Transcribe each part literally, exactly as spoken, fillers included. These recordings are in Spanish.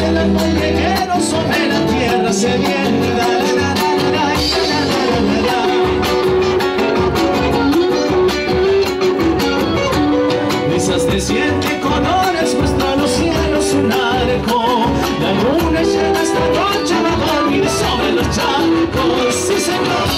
vuela el callejero sobre la tierra sedienta. Brisas de siete colores muestran los cielos un arco. La luna llena esta noche va a dormir sobre los charcos. Sí, señor.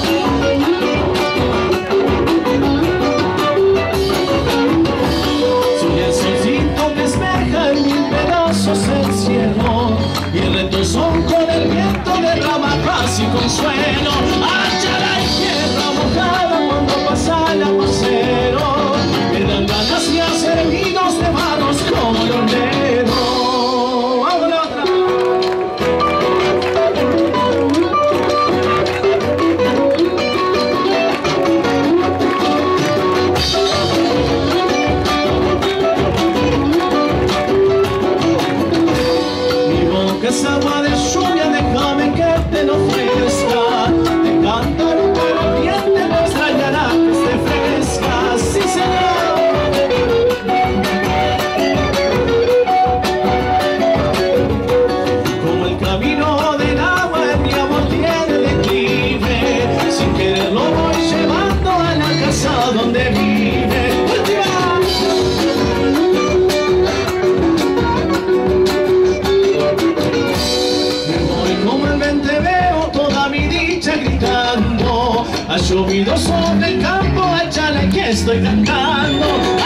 El cielo y el retorzón con el viento derrama paz y consuelo. Achalay tierra mojada cuando pasa el aguacero, me dan ganas y hacer vinos de barros como el hornero. ¡Vamos la otra! Es agua de lluvia, déjame que te lo ofrezca. Te cantaré pero el diente no extrañará que esté fresca. Sí, señor. Como el camino del agua, mi amor tiene declive. Sin quererlo voy llevando a la casa donde vive. Ha llovido sobre el campo, achalay que estoy cantando.